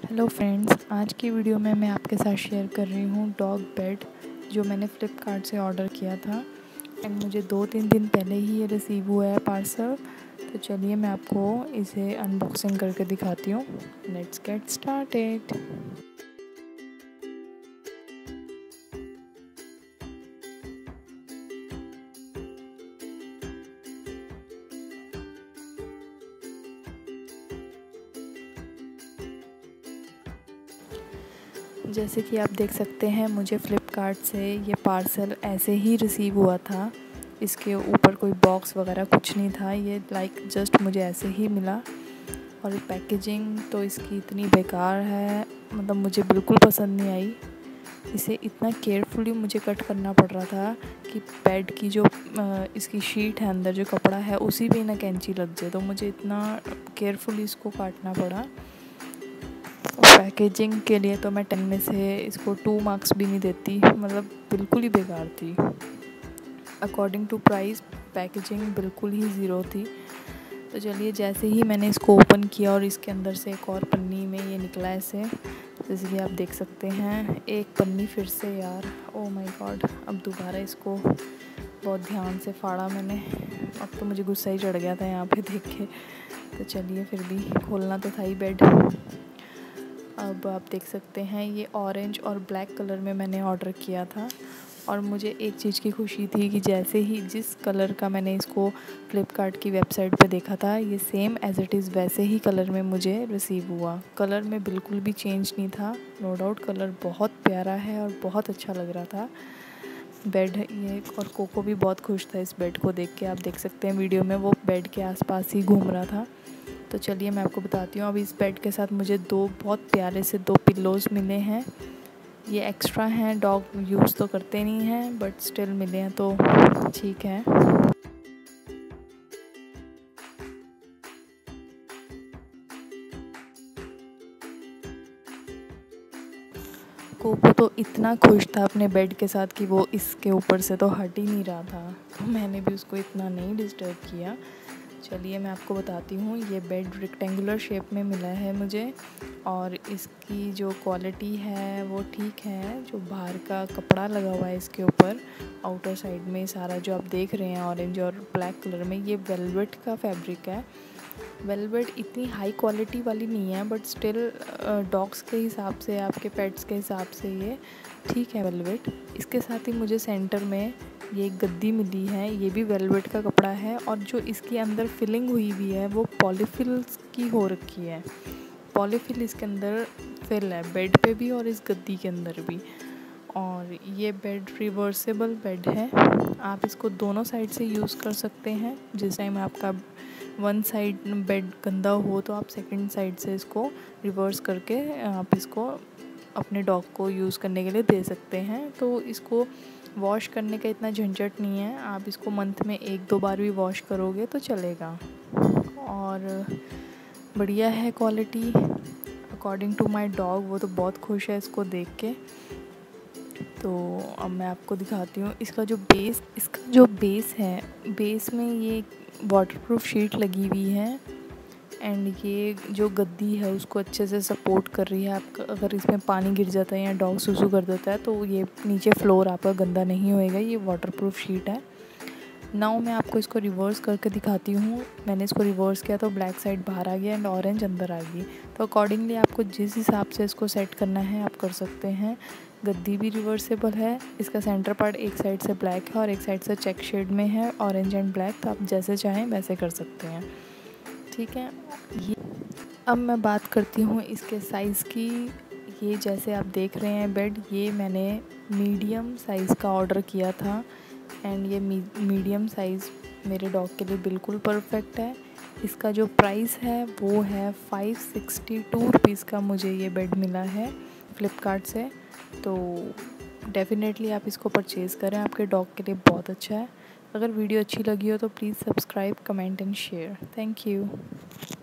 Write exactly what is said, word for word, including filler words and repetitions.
Hello friends, आज की video में मैं आपके साथ शेयर कर रही हूँ डॉग बेड जो मैंने फ़्लिपकार्ट से ऑर्डर किया था एंड मुझे दो तीन दिन पहले ही ये रिसीव हुआ है पार्सल। तो चलिए मैं आपको इसे अनबॉक्सिंग करके दिखाती हूँ। Let's get started. जैसे कि आप देख सकते हैं, मुझे फ़्लिपकार्ट से ये पार्सल ऐसे ही रिसीव हुआ था। इसके ऊपर कोई बॉक्स वगैरह कुछ नहीं था, ये लाइक जस्ट मुझे ऐसे ही मिला। और पैकेजिंग तो इसकी इतनी बेकार है, मतलब मुझे बिल्कुल पसंद नहीं आई। इसे इतना केयरफुली मुझे कट करना पड़ रहा था कि बेड की जो इसकी शीट है, अंदर जो कपड़ा है, उसी पे ना कैंची लग जाए, तो मुझे इतना केयरफुली इसको काटना पड़ा। पैकेजिंग के लिए तो मैं टेन में से इसको टू मार्क्स भी नहीं देती, मतलब बिल्कुल ही बेकार थी। अकॉर्डिंग टू प्राइस पैकेजिंग बिल्कुल ही ज़ीरो थी। तो चलिए, जैसे ही मैंने इसको ओपन किया और इसके अंदर से एक और पन्नी में ये निकला ऐसे, जैसे कि आप देख सकते हैं, एक पन्नी फिर से, यार ओ माय गॉड। अब दोबारा इसको बहुत ध्यान से फाड़ा मैंने, अब तो मुझे गुस्सा ही चढ़ गया था यहाँ पे देख के। तो चलिए, फिर भी खोलना तो था ही बेड। अब आप देख सकते हैं, ये ऑरेंज और ब्लैक कलर में मैंने ऑर्डर किया था। और मुझे एक चीज़ की खुशी थी कि जैसे ही जिस कलर का मैंने इसको फ़्लिपकार्ट की वेबसाइट पे देखा था, ये सेम एज़ इट इज़ वैसे ही कलर में मुझे रिसीव हुआ। कलर में बिल्कुल भी चेंज नहीं था। नो डाउट कलर बहुत प्यारा है और बहुत अच्छा लग रहा था बेड ये। और कोको भी बहुत खुश था इस बेड को देख के। आप देख सकते हैं वीडियो में, वो बेड के आसपास ही घूम रहा था। तो चलिए मैं आपको बताती हूँ। अब इस बेड के साथ मुझे दो बहुत प्यारे से दो पिल्लोज़ मिले हैं। ये एक्स्ट्रा हैं, डॉग यूज़ तो करते नहीं हैं, बट स्टिल मिले हैं तो ठीक है। कोको तो इतना खुश था अपने बेड के साथ कि वो इसके ऊपर से तो हट ही नहीं रहा था, तो मैंने भी उसको इतना नहीं डिस्टर्ब किया। चलिए मैं आपको बताती हूँ, ये बेड रेक्टेंगुलर शेप में मिला है मुझे। और इसकी जो क्वालिटी है वो ठीक है। जो बाहर का कपड़ा लगा हुआ है इसके ऊपर आउटर साइड में, सारा जो आप देख रहे हैं ऑरेंज और ब्लैक कलर में, ये वेलवेट का फैब्रिक है। वेलवेट इतनी हाई क्वालिटी वाली नहीं है, बट स्टिल डॉग्स के हिसाब से, आपके पेट्स के हिसाब से ये ठीक है वेलवेट। इसके साथ ही मुझे सेंटर में ये एक गद्दी मिली है, ये भी वेलवेट का कपड़ा है। और जो इसके अंदर फिलिंग हुई हुई है वो पॉलीफिल की हो रखी है। पॉलीफिल इसके अंदर फिल है, बेड पे भी और इस गद्दी के अंदर भी। और ये बेड रिवर्सेबल बेड है, आप इसको दोनों साइड से यूज़ कर सकते हैं। जिस टाइम आपका वन साइड बेड गंदा हो तो आप सेकंड साइड से इसको रिवर्स करके आप इसको अपने डॉग को यूज़ करने के लिए दे सकते हैं। तो इसको वॉश करने का इतना झंझट नहीं है, आप इसको मंथ में एक दो बार भी वॉश करोगे तो चलेगा। और बढ़िया है quality according to my dog, वो तो बहुत खुश है इसको देख के। तो अब मैं आपको दिखाती हूँ इसका जो बेस इसका जो बेस है, बेस में ये वाटरप्रूफ शीट लगी हुई है। एंड ये जो गद्दी है उसको अच्छे से सपोर्ट कर रही है। आपका अगर इसमें पानी गिर जाता है या डॉग सुसु कर देता है तो ये नीचे फ्लोर आपका गंदा नहीं होएगा, ये वाटरप्रूफ शीट है। नाउ मैं आपको इसको रिवर्स करके दिखाती हूँ। मैंने इसको रिवर्स किया तो ब्लैक साइड बाहर आ गया एंड ऑरेंज अंदर आ गई। तो अकॉर्डिंगली आपको जिस हिसाब से इसको सेट करना है आप कर सकते हैं। गद्दी भी रिवर्सेबल है, इसका सेंटर पार्ट एक साइड से ब्लैक है और एक साइड से चेक शेड में है, ऑरेंज एंड ब्लैक। तो आप जैसे चाहें वैसे कर सकते हैं, ठीक है। ये अब मैं बात करती हूँ इसके साइज़ की। ये जैसे आप देख रहे हैं बेड, ये मैंने मीडियम साइज़ का ऑर्डर किया था एंड ये मीडियम साइज़ मेरे डॉग के लिए बिल्कुल परफेक्ट है। इसका जो प्राइस है वो है फाइव सिक्सटी टू रुपीज़ का मुझे ये बेड मिला है फ़्लिपकार्ट से। तो डेफ़िनेटली आप इसको परचेज़ करें, आपके डॉग के लिए बहुत अच्छा है। अगर वीडियो अच्छी लगी हो तो please subscribe, comment and share. Thank you.